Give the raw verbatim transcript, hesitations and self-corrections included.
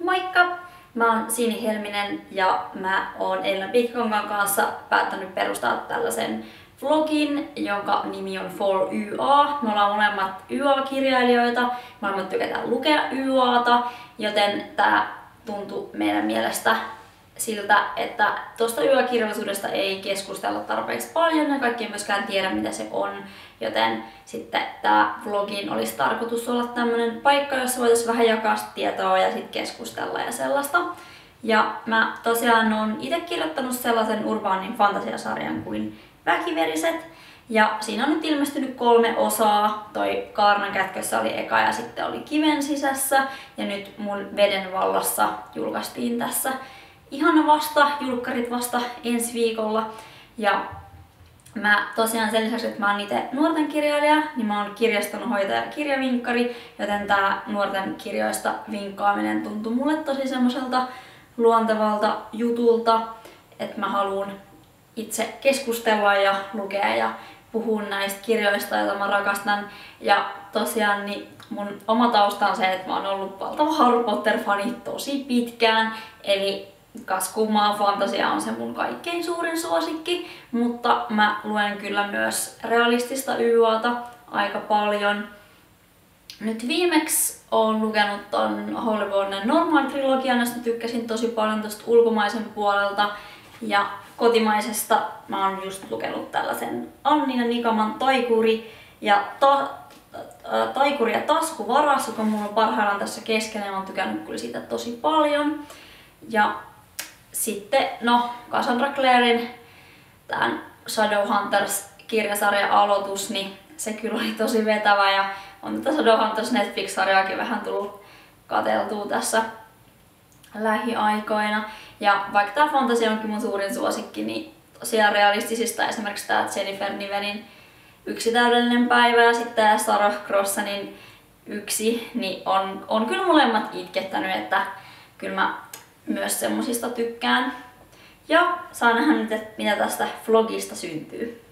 Moikka! Mä oon Siini Helminen ja mä oon Elina Pitkäkankaan kanssa päättänyt perustaa tällaisen vlogin, jonka nimi on For Y A. Me ollaan molemmat Y A-kirjailijoita, molemmat tykätään lukea Y A:ta, joten tää tuntui meidän mielestä siltä, että tuosta Y A-kirjallisuudesta ei keskustella tarpeeksi paljon ja kaikki ei myöskään tiedä mitä se on, joten sitten tää vlogin olisi tarkoitus olla tämmönen paikka, jossa voitaisiin vähän jakaa tietoa ja sitten keskustella ja sellaista. Ja mä tosiaan oon itse kirjoittanut sellaisen urbaanin fantasiasarjan kuin Väkiveriset. Ja siinä on nyt ilmestynyt kolme osaa. Toi Kaarnan kätkössä oli eka ja sitten oli Kiven sisässä. Ja nyt mun Veden vallassa julkaistiin tässä ihan vasta, julkkarit vasta ensi viikolla. Ja mä tosiaan sen lisäksi, että mä oon itse nuorten kirjailija, niin mä oon kirjastonhoitaja ja kirjavinkkari, joten tää nuorten kirjoista vinkkaaminen tuntui mulle tosi semmoiselta luontevalta jutulta, että mä haluan itse keskustella ja lukea ja puhua näistä kirjoista, joita mä rakastan. Ja tosiaan niin mun oma tausta on se, että mä oon ollut valtava Harry Potter-fani tosi pitkään, eli kas kummaa fantasia on se mun kaikkein suurin suosikki, mutta mä luen kyllä myös realistista Y A:ta aika paljon. Nyt viimeksi oon lukenut ton Holy Warden Normal-trilogian, josta tykkäsin tosi paljon tosta ulkomaisen puolelta. Ja kotimaisesta mä oon just lukenut tällaisen Annina Nikaman Taikuri ja ta Taikuri ja taskuvaras, joka mulla on parhaillaan tässä keskellä ja mä oon tykännyt kyllä siitä tosi paljon. Ja sitten, no, Cassandra Claren tämän Shadowhunters-kirjasarjan aloitus, niin se kyllä oli tosi vetävä ja on tätä Shadowhunters Netflix-sarjaakin vähän tullut katseltua tässä lähiaikoina. Ja vaikka tää fantasia onkin mun suurin suosikki, niin tosiaan realistisista esimerkiksi tää Jennifer Nivenin Yksi täydellinen päivä ja sitten tää Sarah Crossanin Yksi, niin on, on kyllä molemmat itkettänyt, että kyllä mä myös semmosista tykkään. Ja saa nähdä nyt, että mitä tästä vlogista syntyy.